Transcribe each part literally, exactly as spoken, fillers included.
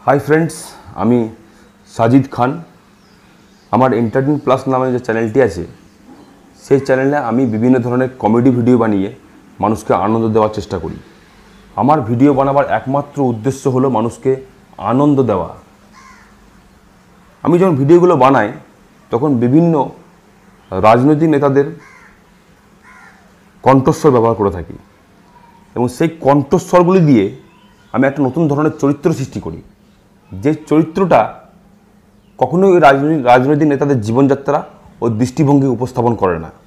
Hi friends आमी साजिद खान आमार एंटारटेन plus नामे जो चैनलटी आछे सेई चैनेले आमी विभिन्न धरनेर कमेडी भिडियो बानिये मानुषके आनंद देवार चेष्टा करी। आमार भिडियो बानाबार एकमात्र उद्देश्य हलो मानुषके आनंद देवा। आमी जखन भिडियोगुलो बानाई तखन विभिन्न राजनैतिक नेतादेर कण्ठस्वर व्यवहार करे थाकी एबं सेई कण्ठस्वरगुली दिये आमी एकटा नतून धरनेर चरित्र सृष्टि करी जे चरित्रटा कखनोई राजनैतिक राजनैतिक नेतादेर जीवनयात्रा और दृष्टिभंगी उपस्थापन करे ना।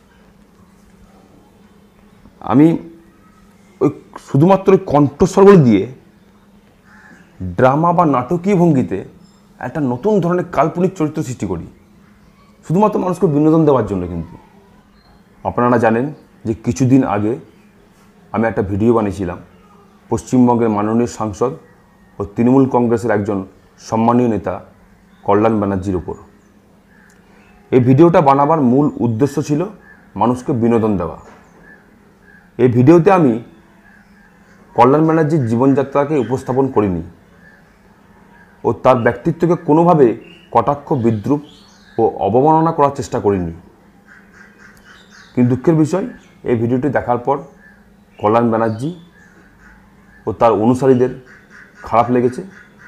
आमी ओई शुधुमात्र कण्ठस्वरगुली दिये ड्रामा बा नाटकीय भंगिते एक नतून धरनेर काल्पनिक चरित्र सृष्टि करी शुधुमात्र मानुषके बिनोदन देवार जोन्नो। किन्तु आपनारा जानेन जे किछुदिन आगे आमी एक भिडियो बानिয়েছিলাম पश्चिमबंगेर माननीय सांसद और तृणमूल कংগ্রেসের একজন सम्मानीय नेता कल्याण बनर्जीर ओपर। এই ভিডিওটা বানাবার মূল উদ্দেশ্য ছিল মানুষকে বিনোদন দেওয়া। এই ভিডিওতে আমি কল্যাণ ব্যানার্জির জীবনযাত্রাকে উপস্থাপন করিনি ও তার ব্যক্তিত্বকে কোনোভাবে কটাক্ষ বিদ্রুপ ও অবমাননা করার চেষ্টা করিনি। কিন্তু দুঃখের বিষয় এই ভিডিওটি দেখার পর কল্যাণ ব্যানার্জি ও তার অনুসারীদের খারাপ লেগেছে।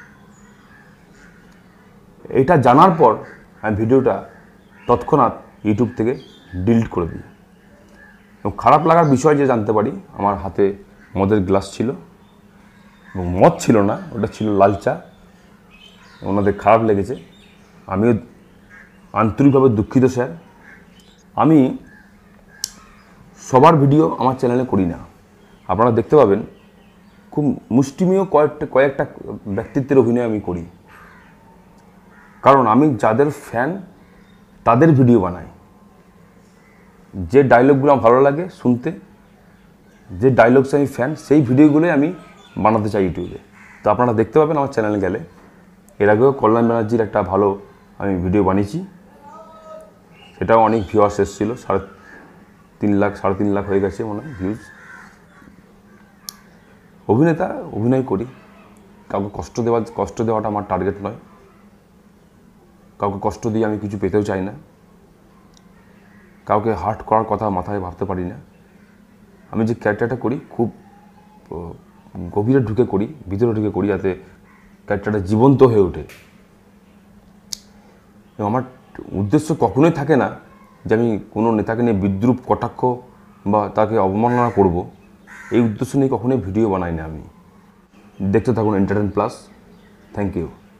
এটা জানার পর আমি ভিডিওটা তৎক্ষণাৎ ইউটিউব থেকে ডিলিট করে দিই। এবং খারাপ লাগার বিষয় যে জানতে পারি আমার হাতে মদের গ্লাস ছিল এবং মদ ছিল না, ওটা ছিল লাল চা। ওনাদের খারাপ লেগেছে, আমিও আন্তরিকভাবে দুঃখিত স্যার। আমি সবার ভিডিও আমার চ্যানেলে করি না, আপনারা দেখতে পাবেন খুব মুষ্টিমেয় কয়েকটা কয়েকটা ব্যক্তিত্বের অভিনয় আমি করি, কারণ আমি যাদের ফ্যান তাদের ভিডিও বানাই। যে ডায়লগগুলো আমার ভালো লাগে শুনতে, যে ডায়লগস আমি ফ্যান সেই ভিডিওগুলোই আমি বানাতে চাই ইউটিউবে। তো আপনারা দেখতে পাবেন আমার চ্যানেলে গেলে। এর আগেও কল্যাণ ব্যানার্জির একটা ভালো আমি ভিডিও বানিয়েছি, সেটাও অনেক ভিউয়ার্স এসেছিলো, সাড়ে তিন লাখ সাড়ে তিন লাখ হয়ে গেছে মনে হয় ভিউজ। অভিনেতা অভিনয় করি, কাউকে কষ্ট দেওয়া কষ্ট দেওয়াটা আমার টার্গেট নয়, কাউকে কষ্ট দিয়ে আমি কিছু পেতেও চাই না, কাউকে হার্ট করার কথা মাথায় ভাবতে পারি না। আমি যে ক্যারেক্টারটা করি খুব গভীরে ঢুকে করি, ভিতরে ঢুকে করি, যাতে ক্যারেক্টারটা জীবন্ত হয়ে ওঠে। এবং আমার উদ্দেশ্য কখনোই থাকে না যে আমি কোনো নেতাকে নিয়ে বিদ্রুপ কটাক্ষ বা তাকে অবমাননা করব, এই উদ্দেশ্য নিয়ে কখনোই ভিডিও বানাই না আমি। দেখতে থাকুন এন্টারটেন প্লাস। Thank you.